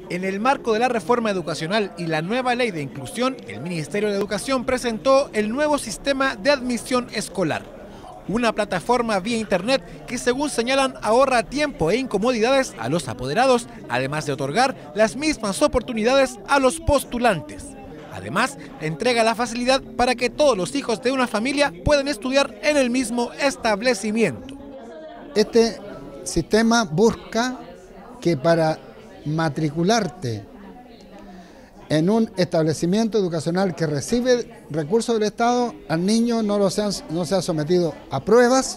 En el marco de la reforma educacional y la nueva ley de inclusión, el Ministerio de Educación presentó el nuevo sistema de admisión escolar. Una plataforma vía internet que, según señalan, ahorra tiempo e incomodidades a los apoderados, además de otorgar las mismas oportunidades a los postulantes. Además, entrega la facilidad para que todos los hijos de una familia puedan estudiar en el mismo establecimiento. Este sistema busca que para matricularte en un establecimiento educacional que recibe recursos del Estado, al niño no sea sometido a pruebas,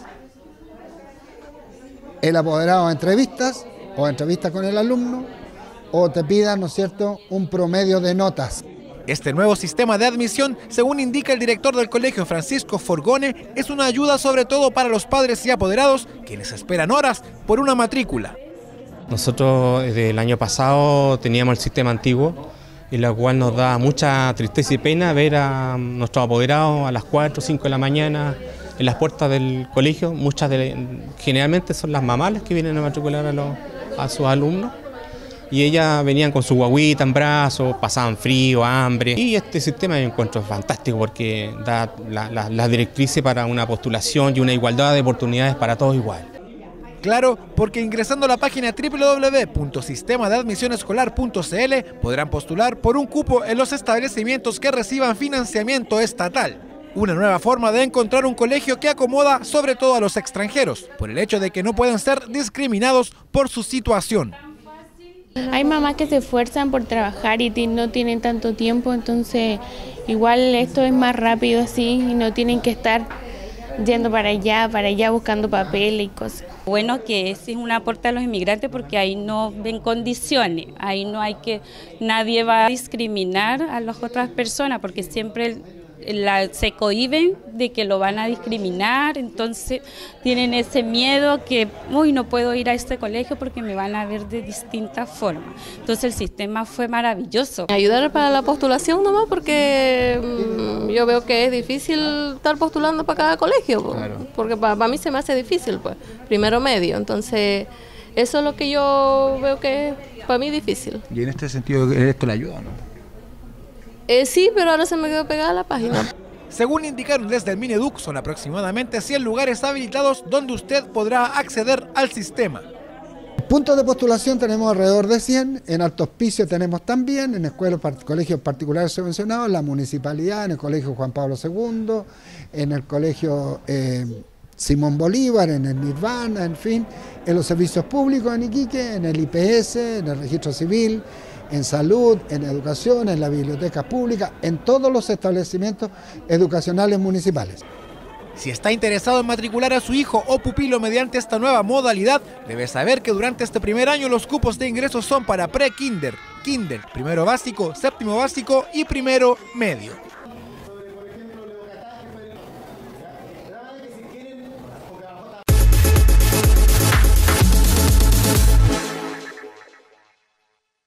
el apoderado a entrevistas o entrevistas con el alumno, o te pidan, ¿no es cierto?, un promedio de notas. Este nuevo sistema de admisión, según indica el director del colegio Francisco Forgone, es una ayuda sobre todo para los padres y apoderados, quienes esperan horas por una matrícula. Nosotros desde el año pasado teníamos el sistema antiguo, en la cual nos da mucha tristeza y pena ver a nuestros apoderados a las 4 o 5 de la mañana en las puertas del colegio. Generalmente son las mamás las que vienen a matricular a sus alumnos, y ellas venían con su guaguita en brazos, pasaban frío, hambre. Y este sistema yo encuentro fantástico porque da las directrices para una postulación y una igualdad de oportunidades para todos igual. Claro, porque ingresando a la página www.sistemadeadmisionescolar.cl podrán postular por un cupo en los establecimientos que reciban financiamiento estatal. Una nueva forma de encontrar un colegio que acomoda sobre todo a los extranjeros, por el hecho de que no pueden ser discriminados por su situación. Hay mamás que se esfuerzan por trabajar y no tienen tanto tiempo, entonces igual esto es más rápido así y no tienen que estar yendo para allá buscando papel y cosas. Bueno, que ese es un aporte a los inmigrantes porque ahí no ven condiciones, ahí no hay que, nadie va a discriminar a las otras personas porque siempre se cohíben de que lo van a discriminar, entonces tienen ese miedo que, uy, no puedo ir a este colegio porque me van a ver de distintas formas. Entonces el sistema fue maravilloso. Ayudar para la postulación nomás porque yo veo que es difícil estar postulando para cada colegio, claro. Porque para mí se me hace difícil, pues, primero medio, entonces eso es lo que yo veo que es para mí difícil. Y en este sentido, ¿esto le ayuda o no? Sí, pero ahora se me quedó pegada la página. Según indicaron desde el Mineduc, son aproximadamente 100 lugares habilitados donde usted podrá acceder al sistema. Puntos de postulación tenemos alrededor de 100, en Alto Hospicio tenemos también, en escuelas, colegios particulares subvencionados, en la municipalidad, en el colegio Juan Pablo II, en el colegio Simón Bolívar, en el Nirvana, en fin, en los servicios públicos en Iquique, en el IPS, en el registro civil, en salud, en educación, en la biblioteca pública, en todos los establecimientos educacionales municipales. Si está interesado en matricular a su hijo o pupilo mediante esta nueva modalidad, debe saber que durante este primer año los cupos de ingreso son para pre-kinder, kinder, primero básico, séptimo básico y primero medio.